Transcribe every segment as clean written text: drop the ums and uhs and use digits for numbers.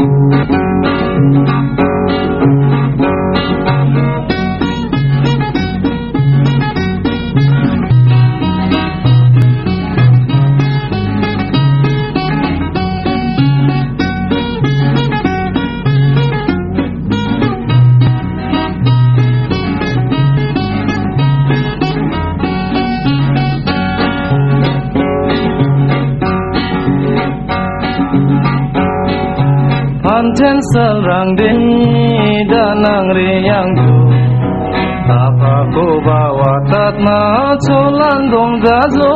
Panten sarang deni danang riyang du Tapa ko bawa tatma colan dong gazo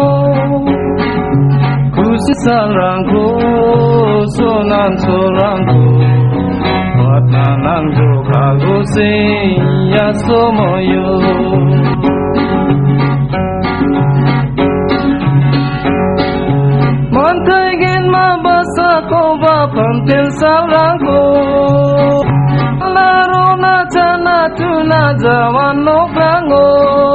Kusi sarang ko sonan sorang ko Watnanang jo kago se ya somoyo Mantai gen mabasa ko ba panten sarang ko Laro na chana tuna jawan nokrango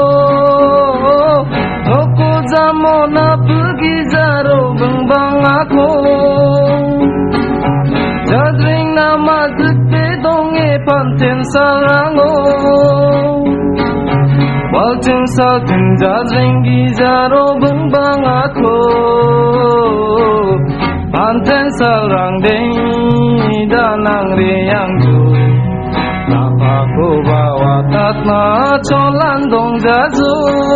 Oku jamo na pergi jaro bang ako Jadring nama jekte donge panten sarango Walceng salting jadring gijaro bang ako Panten sarang deni danang riyang du Tapa ko bawa tatma colan dong jazo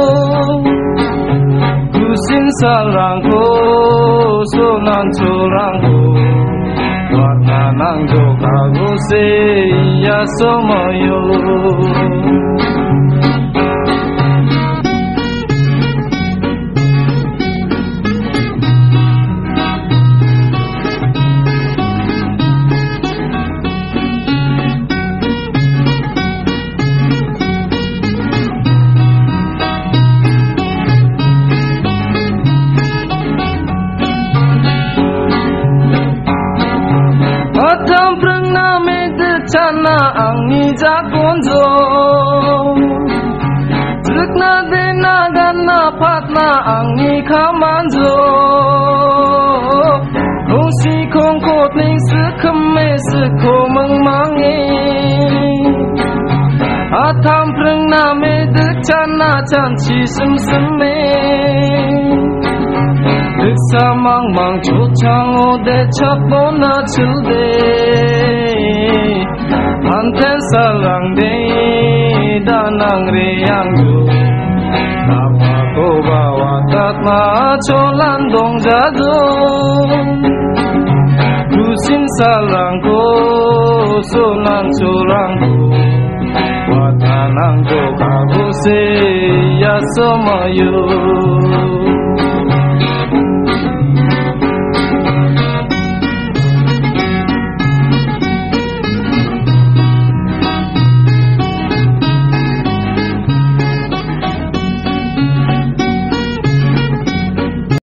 Kusin sarang ko sonan curang ko Watnanang jo kago se ya somoyo Atam prang na med chana angi jakonzo Zrikna dena ganna patna angi kamanzo Kongsi kongkot ning sekeme seko mangmange Atam prang na med chana chanchi semseme Diksa mang mang chuchang ode chapona childe Panten sarang deni danang riyang du Tapa ko bawa tatma colan dong jado Kusin sarang ko sonan curang ko Watnanang jo kago se ya somoyo